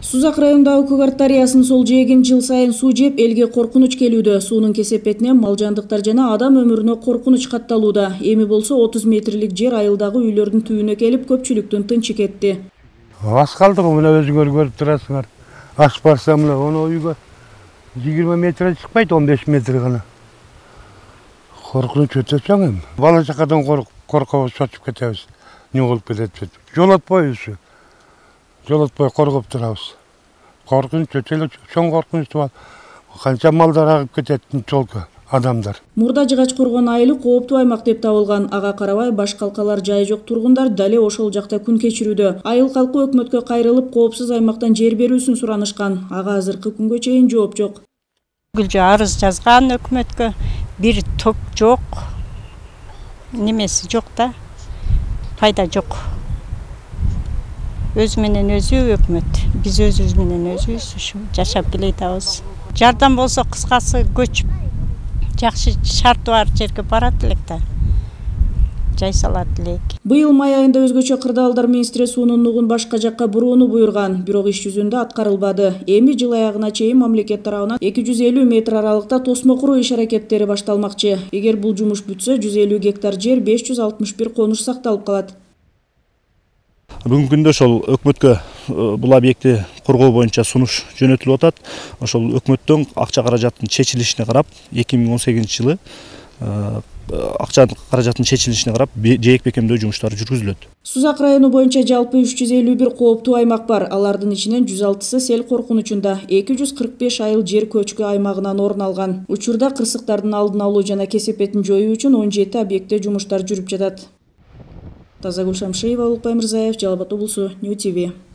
Сузак районундагы Көкарт дарыясынын сол жээгин жыл сайын суу жеп, элге коркунуч келүүдө. Суунун кесепетинен мал жандыктар жана адам өмүрүнө коркунуч катталууда. Эми болсо 30 метрлик жер айылдагы үйлөрдүн түбүнө келип, көпчүлүктүн тынчы кетти. Ас калдык, мына өзүңөр көрүп турасыңар. Аш барса мына оны үйгө 20 метр чыкпайт, 15 метр гана. Коркунуч өтө чоң эми. Бала чакадан коркобуз, чочуп кетебиз. Не болуп кетет деп. Жол атпайбыз. Жол атпай коргоп турабыз. Коркунуч өтө эле чоң коркунуч бар. Канча малдар агып кетет жолго адамдар. Мурда жыгач коргон айылы кооптуу аймак деп табылган. Ага карабай баш калкалар жайы жок тургундар дале ошол жакта күн кечирүүдө. Айыл калкы өкмөткө кайрылып, коопсуз аймактан жер берүүсүн суранышкан. Ага азыркы күнгө чейин жооп жок. Гүлжө арыз жазган өкмөткө, бир ток жок. Немеси жок да. Пайда жок. Өз менен өзү өкмөт. Биз өзүбүз менен өзүбүз ушу жашап келатабыз. Жардам болсо кыскасы көчүп жакшы шарты бар жерге барат элек да. Жай салат элек. Быйыл май айында өзгөчө кырдаалдар министри суунун нугун башка жакка бурууну буйрган, бирок иш жүзүндө аткарылбады. Эми жыл аягына чейин мамлекет тарабынан 250 метр аралыкта тосмо куруу иш-аракеттери башталмакчы. Эгер бул жумуш бүтсө, 150 гектар жер, 561 конуш сакталып калат. Бүгүнкү күндө ошол өкмөткө бул объектти коргоо боюнча сунуш жөнөтүлүп атат. Ошол өкмөттөн акча каражаттын чечилишине карап 2018-жылы акча каражаттын чечилишине карап жээк бекемдөө жумуштары жүргүзүлөт. Сузак району боюнча жалпы 351 кооптуу аймак бар. Алардын ичинен 106сы сел коркунучунда, 245 айыл жер көчкү аймагынан орун алган. Учурда кырсыктардын алдын алуу жана кесепетин жоюу үчүн 17 объектте жумуштар жүрүп жатат. Тазагүл Шамшиева, Улукбай Мырзаев, Жалал Абад облусу, Нью ТВ.